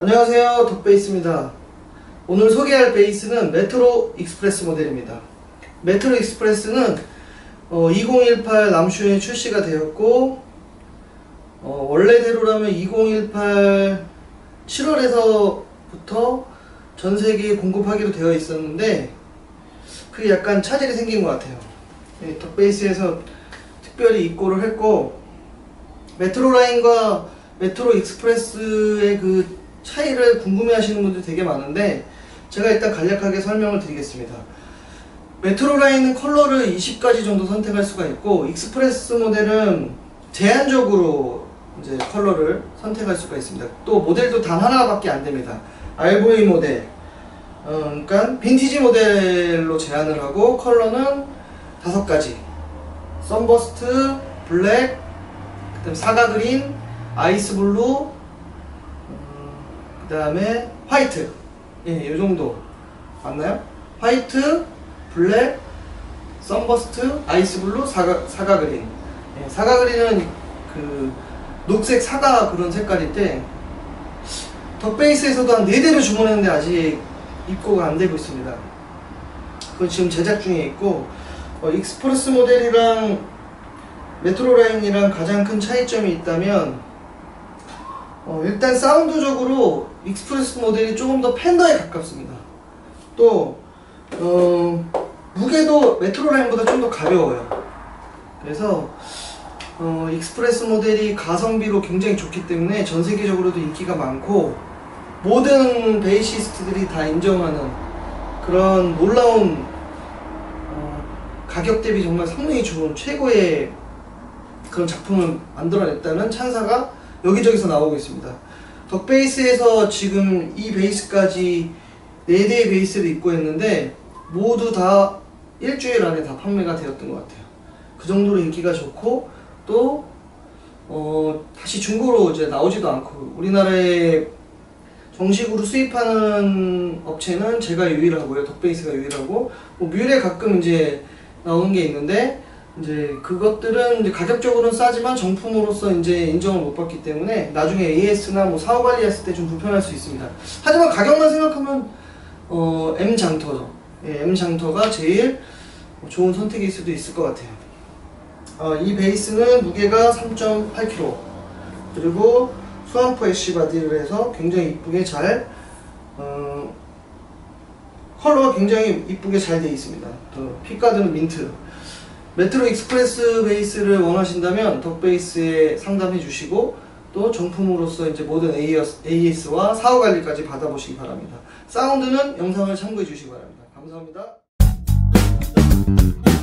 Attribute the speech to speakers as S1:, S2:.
S1: 안녕하세요, 덕베이스입니다. 오늘 소개할 베이스는 메트로 익스프레스 모델입니다. 메트로 익스프레스는 2018 남슈에 출시가 되었고, 원래대로라면 2018 7월에서부터 전세계에 공급하기로 되어 있었는데 그게 약간 차질이 생긴 것 같아요. 덕베이스에서 특별히 입고를 했고, 메트로 라인과 메트로 익스프레스의 그 차이를 궁금해 하시는 분들이 되게 많은데 제가 일단 간략하게 설명을 드리겠습니다. 메트로 라인은 컬러를 20가지 정도 선택할 수가 있고, 익스프레스 모델은 제한적으로 이제 컬러를 선택할 수가 있습니다. 또 모델도 단 하나밖에 안 됩니다. RV 모델, 그러니까 빈티지 모델로 제한을 하고, 컬러는 5가지: 썬버스트, 블랙, 그다음 사과 그린, 아이스 블루, 그 다음에 화이트. 이 정도 맞나요? 화이트, 블랙, 썬버스트, 아이스 블루, 사과 그린. 사과 그린은 그 녹색 사과 그런 색깔인데, 덕베이스에서도 한 4대를 주문했는데 아직 입고가 안 되고 있습니다. 그건 지금 제작 중에 있고, 익스프레스 모델이랑 메트로 라인이랑 가장 큰 차이점이 있다면, 일단 사운드적으로 익스프레스 모델이 조금 더 팬더에 가깝습니다. 또 무게도 메트로 라인보다 좀 더 가벼워요. 그래서 익스프레스 모델이 가성비로 굉장히 좋기 때문에 전 세계적으로도 인기가 많고, 모든 베이시스트들이 다 인정하는 그런 놀라운 가격 대비 정말 성능이 좋은 최고의 그런 작품을 만들어냈다는 찬사가 여기저기서 나오고 있습니다. 덕베이스에서 지금 이 베이스까지 4대의 베이스를 입고 있는데 모두 다 일주일 안에 다 판매가 되었던 것 같아요. 그 정도로 인기가 좋고, 또 다시 중고로 이제 나오지도 않고, 우리나라에 정식으로 수입하는 업체는 제가 유일하고요. 덕베이스가 유일하고, 뮬에 가끔 이제 나오는 게 있는데, 이제 그것들은 이제 가격적으로는 싸지만 정품으로서 이제 인정을 못 받기 때문에 나중에 AS나 뭐 사후 관리했을 때 좀 불편할 수 있습니다. 하지만 가격만 생각하면 M 장터죠. M 장터가 제일 좋은 선택일 수도 있을 것 같아요. 이 베이스는 무게가 3.8kg, 그리고 수완포 애쉬 바디를 해서 굉장히 이쁘게 잘 컬러가 굉장히 이쁘게 잘 되어 있습니다. 픽가드는 민트. 메트로 익스프레스 베이스를 원하신다면 덕베이스에 상담해 주시고, 또 정품으로서 이제 모든 AS와 사후 관리까지 받아보시기 바랍니다. 사운드는 영상을 참고해 주시기 바랍니다. 감사합니다.